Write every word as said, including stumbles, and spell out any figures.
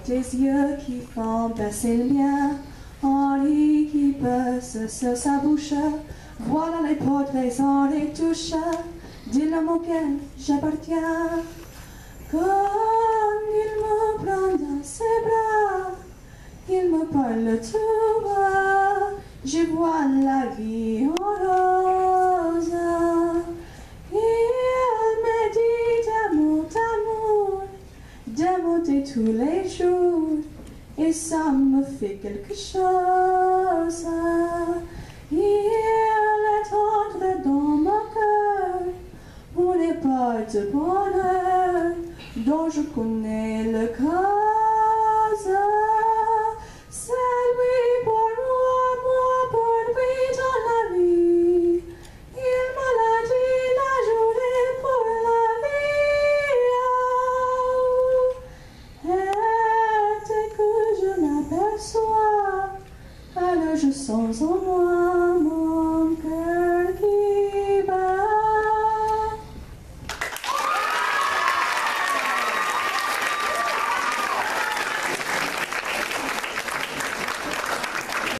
tes yeux qui font baisser le mien, Henri qui pèse sur sa bouche, voilà les portraits, on les touche, dis-le auquel j'appartiens. Comme il me prend dans ses bras, il me parle tout bas, je vois la vie en rose. Il me dit d'amour, d'amour, d'amour de tous les jours, et ça me fait quelque chose. Il est entré dans mon cœur, une part de bonheur dont je connais le cause. C'est lui pour moi, moi pour lui dans la vie. Il me l'a dit la journée pour la vie. Et dès que je l'aperçois, alors je sens en moi